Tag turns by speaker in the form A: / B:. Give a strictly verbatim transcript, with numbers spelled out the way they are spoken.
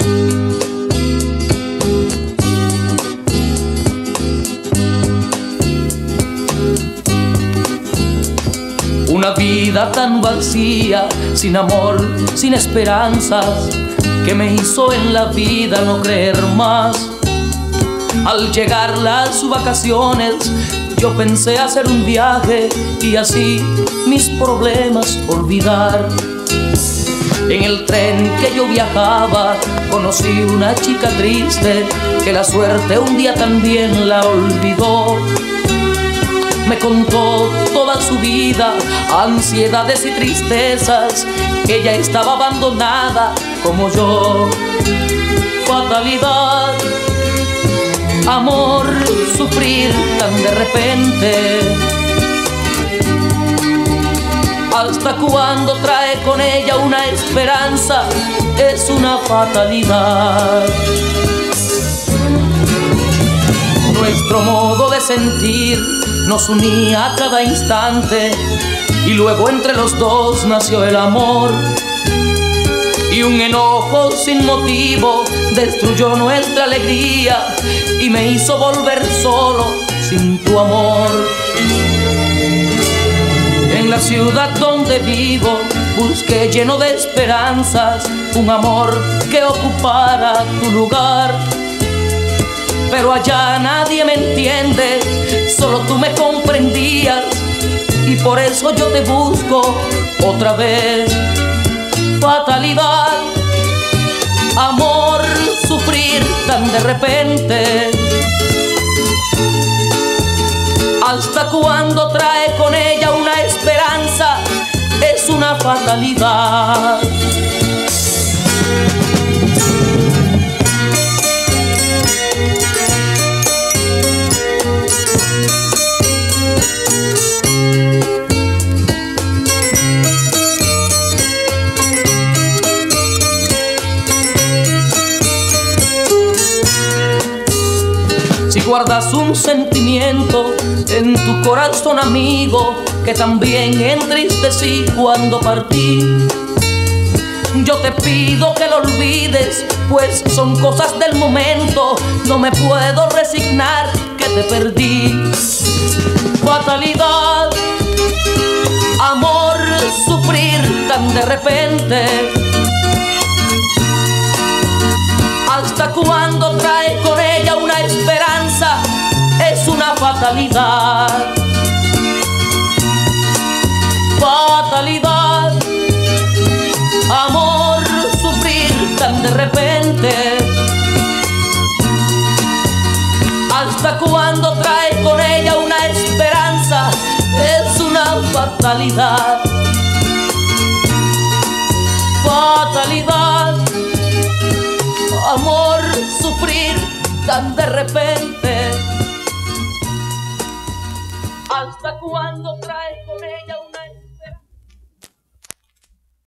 A: Una vida tan vacía, sin amor, sin esperanzas, que me hizo en la vida no creer más. Al llegar las vacaciones, yo pensé hacer un viaje y así mis problemas olvidar. En el tren que yo viajaba, conocí una chica triste, que la suerte un día también la olvidó. Me contó toda su vida, ansiedades y tristezas. Ella estaba abandonada como yo. Fatalidad, amor, sufrir tan de repente. ¿Hasta cuándo trae con ella una esperanza? Es una fatalidad. Nuestro modo de sentir nos unía a cada instante, y luego entre los dos nació el amor. Y un enojo sin motivo destruyó nuestra alegría y me hizo volver solo sin tu amor. En la ciudad donde vivo busqué lleno de esperanzas un amor que ocupara tu lugar. Pero allá nadie me entiende, solo tú me comprendías, y por eso yo te busco otra vez. Fatalidad, amor, sufrir tan de repente. ¿Hasta cuándo trae con ella una esperanza? Es una fatalidad. Si guardas un sentimiento en tu corazón, amigo, que también entristecí cuando partí, yo te pido que lo olvides, pues son cosas del momento. No me puedo resignar que te perdí. Fatalidad, amor, sufrir tan de repente. ¿Hasta cuándo trae con ella una esperanza? Es una fatalidad. Fatalidad, amor, sufrir tan de repente. ¿Hasta cuándo trae con ella una esperanza? Es una fatalidad. Fatalidad, amor, sufrir tan de repente.